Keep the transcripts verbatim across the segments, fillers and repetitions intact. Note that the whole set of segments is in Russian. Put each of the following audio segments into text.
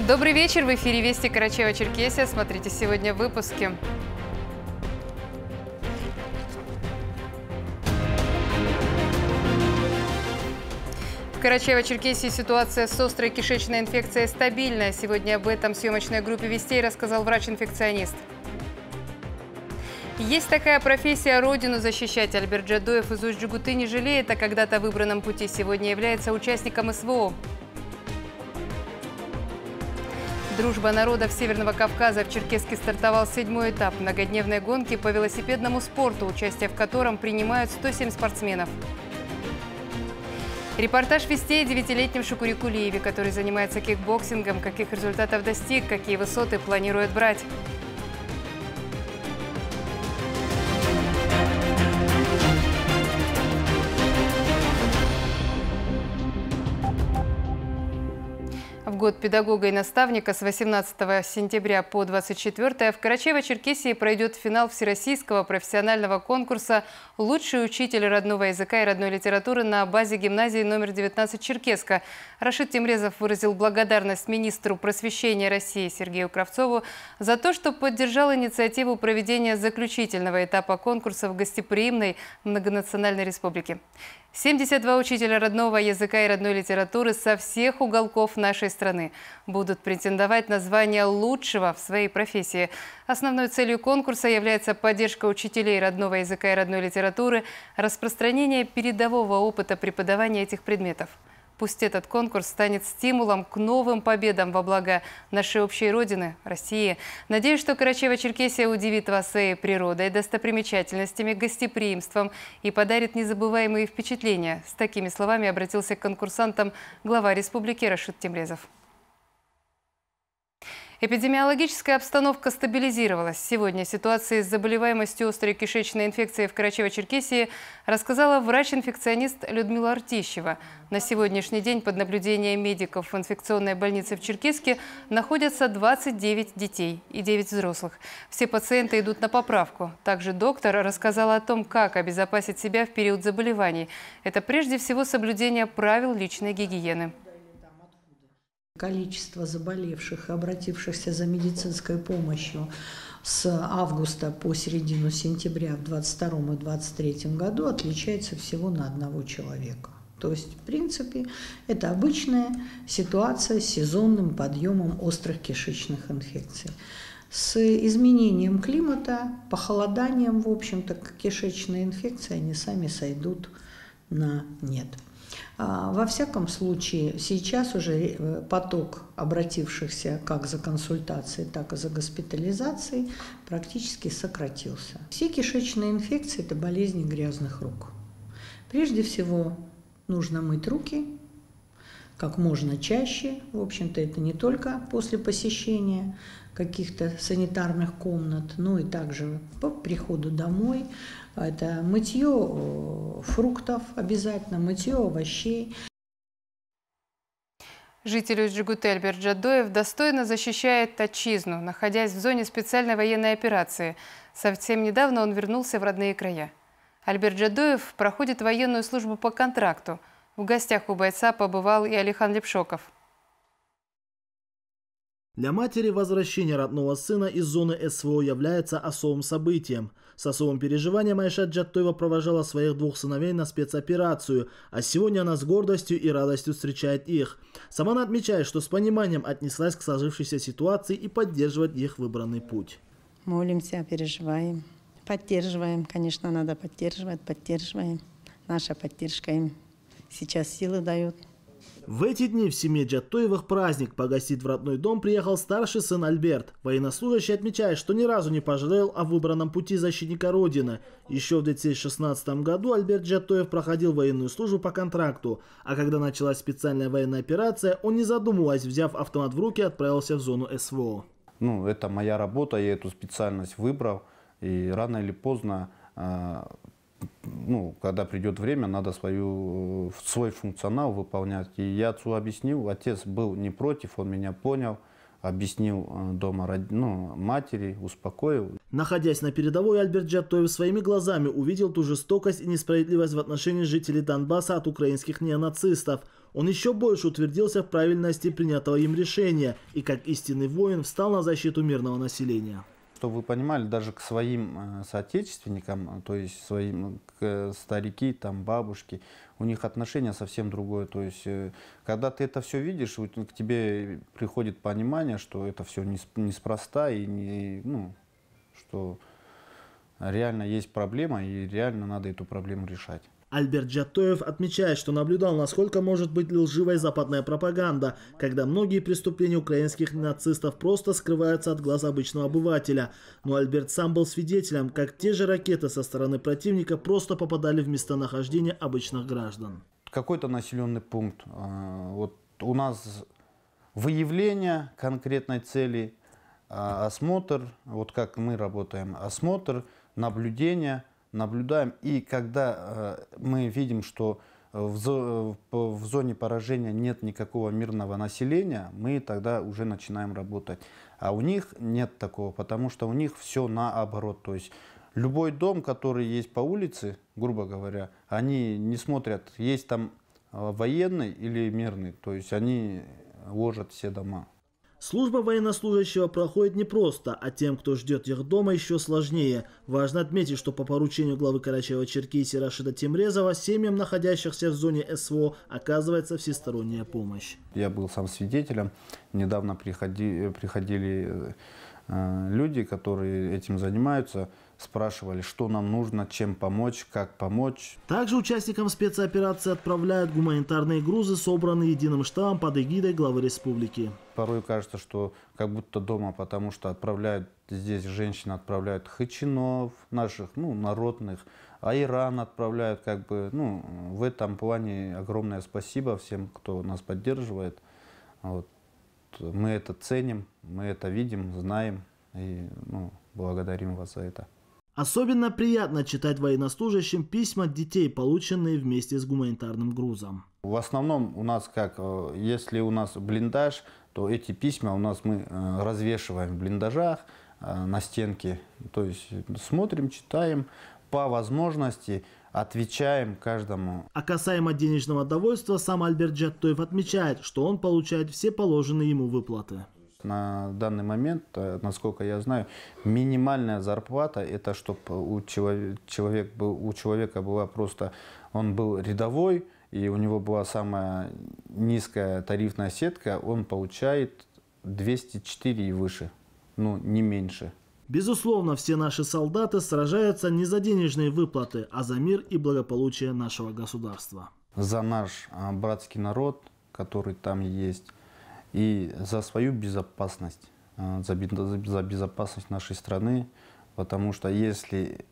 Добрый вечер, в эфире Вести Карачаево-Черкесия. Смотрите сегодня в выпуске. В Карачаево-Черкесии ситуация с острой кишечной инфекцией стабильная. Сегодня об этом в съемочной группе «Вестей» рассказал врач-инфекционист. Есть такая профессия – родину защищать. Альберт Джадоев из Усть-Джугуты не жалеет о когда-то выбранном пути. Сегодня является участником СВО. Дружба народов Северного Кавказа. В Черкесске стартовал седьмой этап многодневной гонки по велосипедному спорту, участие в котором принимают сто семь спортсменов. Репортаж «Вестей» о девятилетнем Шукуре Кулиеве, который занимается кикбоксингом, каких результатов достиг, какие высоты планирует брать. В год педагога и наставника с восемнадцатого сентября по двадцать четвёртое в Карачаево-Черкесии пройдет финал всероссийского профессионального конкурса «Лучший учитель родного языка и родной литературы» на базе гимназии номер девятнадцать Черкесска. Рашид Темрезов выразил благодарность министру просвещения России Сергею Кравцову за то, что поддержал инициативу проведения заключительного этапа конкурса в гостеприимной многонациональной республике. семьдесят два учителя родного языка и родной литературы со всех уголков нашей страны будут претендовать на звание лучшего в своей профессии. Основной целью конкурса является поддержка учителей родного языка и родной литературы, распространение передового опыта преподавания этих предметов. Пусть этот конкурс станет стимулом к новым победам во благо нашей общей Родины, России. Надеюсь, что Карачаево-Черкесия удивит вас своей природой, достопримечательностями, гостеприимством и подарит незабываемые впечатления. С такими словами обратился к конкурсантам глава республики Рашид Темрезов. Эпидемиологическая обстановка стабилизировалась. Сегодня ситуация с заболеваемостью острой кишечной инфекцией в Карачаево-Черкесии рассказала врач-инфекционист Людмила Артищева. На сегодняшний день под наблюдением медиков в инфекционной больнице в Черкесске находятся двадцать девять детей и девять взрослых. Все пациенты идут на поправку. Также доктор рассказала о том, как обезопасить себя в период заболеваний. Это прежде всего соблюдение правил личной гигиены. Количество заболевших и обратившихся за медицинской помощью с августа по середину сентября в двадцать втором и двадцать третьем году отличается всего на одного человека. То есть, в принципе, это обычная ситуация с сезонным подъемом острых кишечных инфекций. С изменением климата, похолоданием, в общем-то, кишечные инфекции, они сами сойдут на нет. Во всяком случае, сейчас уже поток обратившихся как за консультацией, так и за госпитализацией практически сократился. Все кишечные инфекции – это болезни грязных рук. Прежде всего, нужно мыть руки как можно чаще. В общем-то, это не только после посещения каких-то санитарных комнат, но и также по приходу домой. Это мытье фруктов обязательно, мытье овощей. Житель Усть-Джугуты Альберт Джадоев достойно защищает отчизну, находясь в зоне специальной военной операции. Совсем недавно он вернулся в родные края. Альберт Джадоев проходит военную службу по контракту. В гостях у бойца побывал и Алихан Лепшоков. Для матери возвращение родного сына из зоны СВО является особым событием. С особым переживанием Айша Джадоева провожала своих двух сыновей на спецоперацию, а сегодня она с гордостью и радостью встречает их. Сама она отмечает, что с пониманием отнеслась к сложившейся ситуации и поддерживает их выбранный путь. Молимся, переживаем, поддерживаем. Конечно, надо поддерживать, поддерживаем. Наша поддержка им сейчас силы дает. В эти дни в семье Джадоевых праздник. Погостить в родной дом приехал старший сын Альберт. Военнослужащий отмечает, что ни разу не пожалел о выбранном пути защитника Родины. Еще в две тысячи шестнадцатом году Альберт Джадоев проходил военную службу по контракту. А когда началась специальная военная операция, он, не задумываясь, взяв автомат в руки, отправился в зону СВО. Ну, это моя работа, я эту специальность выбрал. И рано или поздно... Ну, когда придет время, надо свою, свой функционал выполнять. И я отцу объяснил, отец был не против, он меня понял, объяснил дома ну, матери, успокоил. Находясь на передовой, Альберт Джадоев своими глазами увидел ту жестокость и несправедливость в отношении жителей Донбасса от украинских неонацистов. Он еще больше утвердился в правильности принятого им решения и как истинный воин встал на защиту мирного населения. Чтобы вы понимали, даже к своим соотечественникам, то есть своим к старики, там, бабушки, у них отношение совсем другое. То есть, когда ты это все видишь, к тебе приходит понимание, что это все неспроста и не, ну, что реально есть проблема и реально надо эту проблему решать. Альберт Джаттоев отмечает, что наблюдал, насколько может быть лживой западная пропаганда, когда многие преступления украинских нацистов просто скрываются от глаз обычного обывателя. Но Альберт сам был свидетелем, как те же ракеты со стороны противника просто попадали в местонахождение обычных граждан. Какой-то населенный пункт. Вот у нас выявление конкретной цели, осмотр, вот как мы работаем, осмотр, наблюдение. Наблюдаем, и когда э, мы видим, что в, зо в зоне поражения нет никакого мирного населения, мы тогда уже начинаем работать. А у них нет такого, потому что у них все наоборот. То есть любой дом, который есть по улице, грубо говоря, они не смотрят, есть там военный или мирный, то есть они ложат все дома. Служба военнослужащего проходит непросто, а тем, кто ждет их дома, еще сложнее. Важно отметить, что по поручению главы Карачаево-Черкесии Рашида Темрезова семьям, находящихся в зоне СВО, оказывается всесторонняя помощь. Я был сам свидетелем. Недавно приходи, приходили э, люди, которые этим занимаются, спрашивали, что нам нужно, чем помочь, как помочь. Также участникам спецоперации отправляют гуманитарные грузы, собранные единым штабом под эгидой главы республики. Порой кажется, что как будто дома, потому что отправляют, здесь женщин отправляют хачинов наших, ну, народных, а Иран отправляют, как бы, ну, в этом плане огромное спасибо всем, кто нас поддерживает. Вот. Мы это ценим, мы это видим, знаем и, ну, благодарим вас за это. Особенно приятно читать военнослужащим письма детей, полученные вместе с гуманитарным грузом. В основном у нас как, если у нас блиндаж, то эти письма у нас мы развешиваем в блиндажах на стенке. То есть смотрим, читаем, по возможности отвечаем каждому. А касаемо денежного довольства, сам Альберт Джаттоев отмечает, что он получает все положенные ему выплаты. На данный момент, насколько я знаю, минимальная зарплата, это чтобы у человека, человек был, у человека была просто, он был рядовой, и у него была самая низкая тарифная сетка, он получает двести четыре и выше, ну не меньше. Безусловно, все наши солдаты сражаются не за денежные выплаты, а за мир и благополучие нашего государства. За наш братский народ, который там есть. И за свою безопасность, за безопасность нашей страны, потому что если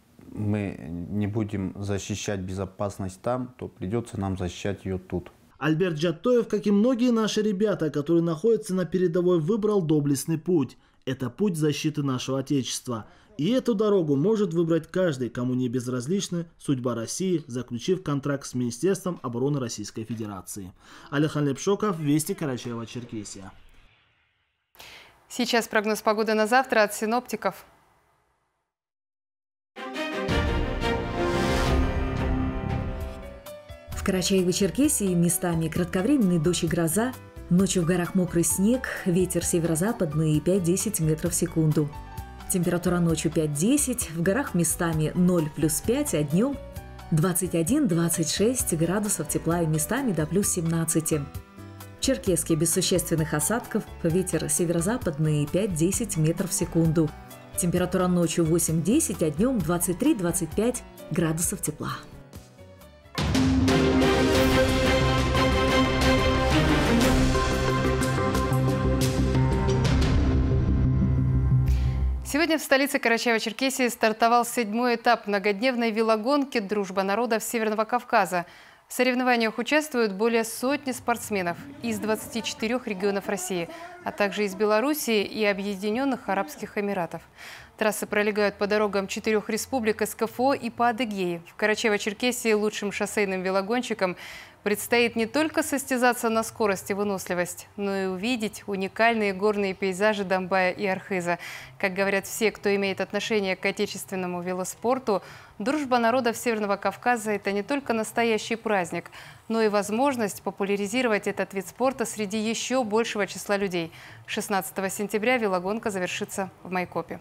мы не будем защищать безопасность там, то придется нам защищать ее тут. Альберт Джаттоев, как и многие наши ребята, которые находятся на передовой, выбрал доблестный путь. Это путь защиты нашего Отечества. И эту дорогу может выбрать каждый, кому не безразлична судьба России, заключив контракт с Министерством обороны Российской Федерации. Алихан Лепшоков, Вести, Карачаево-Черкесия. Сейчас прогноз погоды на завтра от синоптиков. В Карачаево-Черкесии местами кратковременный дождь и гроза. Ночью в горах мокрый снег, ветер северо-западный пять-десять метров в секунду. Температура ночью пять-десять, в горах местами ноль плюс пять, а днем двадцать один — двадцать шесть градусов тепла и местами до плюс семнадцати. В Черкесске без существенных осадков, ветер северо-западный пять-десять метров в секунду. Температура ночью восемь-десять, а днем двадцать три — двадцать пять градусов тепла. Сегодня в столице Карачаево-Черкесии стартовал седьмой этап многодневной велогонки «Дружба народов Северного Кавказа». В соревнованиях участвуют более сотни спортсменов из двадцати четырёх регионов России, а также из Белоруссии и Объединенных Арабских Эмиратов. Трассы пролегают по дорогам четырех республик СКФО и по Адыгее. В Карачаево-Черкесии лучшим шоссейным велогонщикам Предстоит не только состязаться на скорость и выносливость, но и увидеть уникальные горные пейзажи Домбая и Архыза. Как говорят все, кто имеет отношение к отечественному велоспорту, дружба народов Северного Кавказа – это не только настоящий праздник, но и возможность популяризировать этот вид спорта среди еще большего числа людей. шестнадцатого сентября велогонка завершится в Майкопе.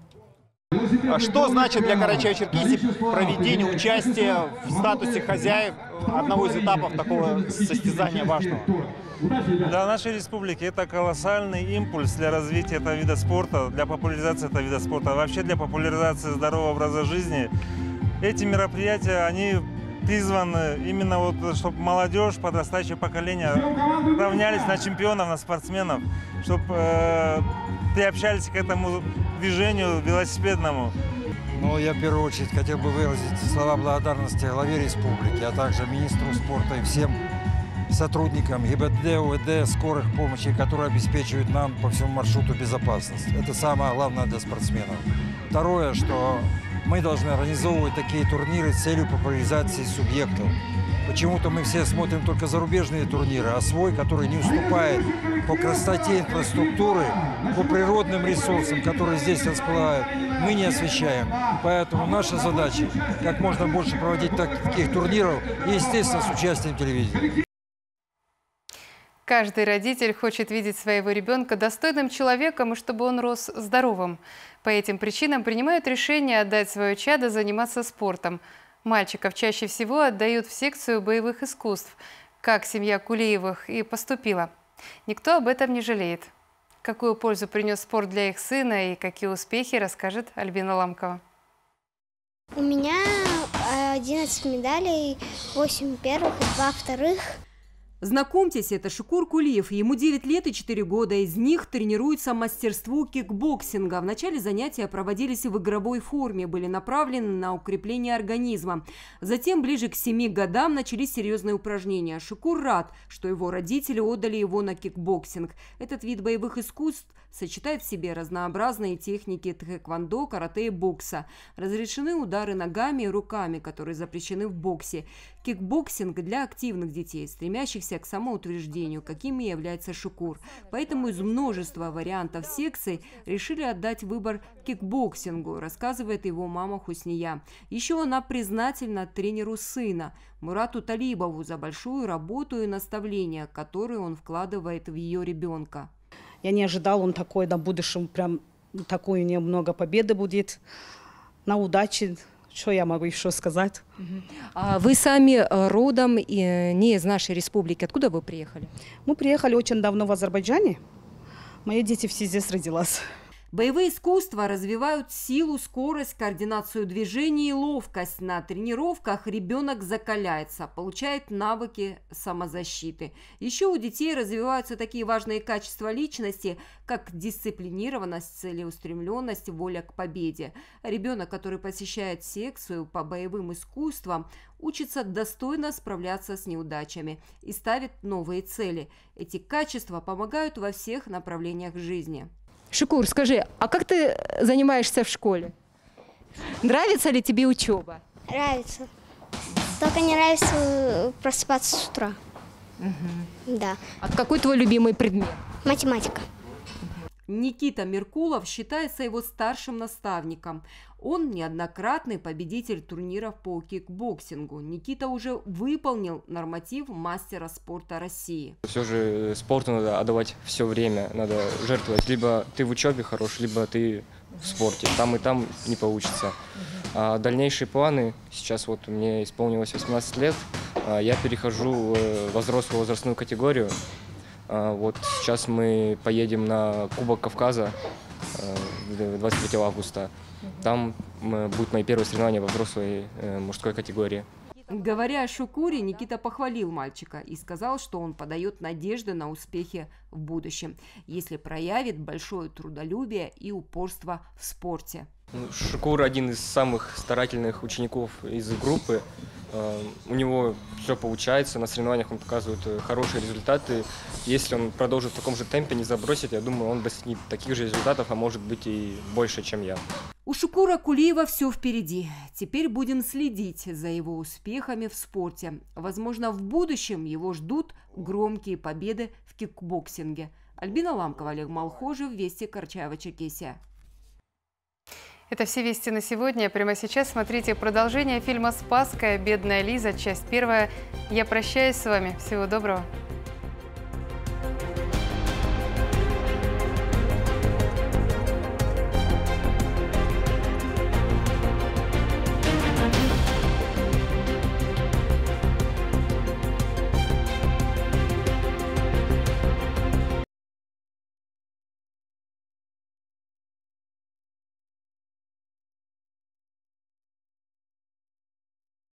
Что значит для Карачаево-Черкесии проведение участия в статусе хозяев одного из этапов такого состязания важного? Для нашей республики это колоссальный импульс для развития этого вида спорта, для популяризации этого вида спорта, а вообще для популяризации здорового образа жизни. Эти мероприятия, они призваны именно вот, чтобы молодежь, подрастающее поколение равнялись на чемпионов, на спортсменов, чтобы э, приобщались к этому движению велосипедному. Ну, я в первую очередь хотел бы выразить слова благодарности главе республики, а также министру спорта и всем сотрудникам ГИБДД, УВД, скорых помощи, которые обеспечивают нам по всему маршруту безопасность. Это самое главное для спортсменов. Второе, что мы должны организовывать такие турниры с целью популяризации субъектов. Почему-то мы все смотрим только зарубежные турниры, а свой, который не уступает по красоте инфраструктуры, по природным ресурсам, которые здесь расплывают, мы не освещаем. Поэтому наша задача – как можно больше проводить таких турниров и, естественно, с участием телевидения. Каждый родитель хочет видеть своего ребенка достойным человеком и чтобы он рос здоровым. По этим причинам принимают решение отдать свое чадо заниматься спортом. Мальчиков чаще всего отдают в секцию боевых искусств, как семья Кулиевых и поступила. Никто об этом не жалеет. Какую пользу принес спорт для их сына и какие успехи, расскажет Альбина Ламкова. У меня одиннадцать медалей, восемь первых и два вторых. Знакомьтесь, это Шукур Кулиев. Ему девять лет и четыре года. Из них тренируется мастерству кикбоксинга. В начале занятия проводились в игровой форме, были направлены на укрепление организма. Затем, ближе к семи годам, начались серьезные упражнения. Шукур рад, что его родители отдали его на кикбоксинг. Этот вид боевых искусств сочетает в себе разнообразные техники тхэквондо, карате и бокса. Разрешены удары ногами и руками, которые запрещены в боксе. Кикбоксинг для активных детей, стремящихся к самоутверждению, какими является Шукур. Поэтому из множества вариантов секций решили отдать выбор кикбоксингу, рассказывает его мама Хусния. Еще она признательна тренеру сына, Мурату Талибову, за большую работу и наставления, которые он вкладывает в ее ребенка. Я не ожидал, он такой, на будущем прям такой у него много победы будет, на удачи. Что я могу еще сказать? А вы сами родом не из нашей республики. Откуда вы приехали? Мы приехали очень давно в Азербайджане. Мои дети все здесь родились. Боевые искусства развивают силу, скорость, координацию движений и ловкость. На тренировках ребенок закаляется, получает навыки самозащиты. Еще у детей развиваются такие важные качества личности, как дисциплинированность, целеустремленность, воля к победе. Ребенок, который посещает секцию по боевым искусствам, учится достойно справляться с неудачами и ставит новые цели. Эти качества помогают во всех направлениях жизни. Шукур, скажи, а как ты занимаешься в школе? Нравится ли тебе учеба? Нравится. Только не нравится просыпаться с утра. Угу. Да. А какой твой любимый предмет? Математика. Никита Меркулов считается его старшим наставником. Он неоднократный победитель турниров по кикбоксингу. Никита уже выполнил норматив мастера спорта России. Все же спорту надо отдавать все время, надо жертвовать. Либо ты в учебе хорош, либо ты в спорте. Там и там не получится. А дальнейшие планы, сейчас вот мне исполнилось восемнадцать лет, я перехожу в взрослую возрастную категорию. Вот сейчас мы поедем на Кубок Кавказа двадцать третьего августа. Там будут мои первые соревнования во взрослой мужской категории. Говоря о Шукуре, Никита похвалил мальчика и сказал, что он подает надежды на успехи в будущем, если проявит большое трудолюбие и упорство в спорте. Шукур один из самых старательных учеников из группы. У него все получается, на соревнованиях он показывает хорошие результаты. Если он продолжит в таком же темпе, не забросит, я думаю, он достигнет таких же результатов, а может быть и больше, чем я. У Шукура Кулиева все впереди. Теперь будем следить за его успехами в спорте. Возможно, в будущем его ждут громкие победы в кикбоксинге. Альбина Ламкова, Олег Малхожев, Вести, Карачаево-Черкесия. Это все вести на сегодня. Прямо сейчас смотрите продолжение фильма «Спасская. Бедная Лиза». Часть первая. Я прощаюсь с вами. Всего доброго.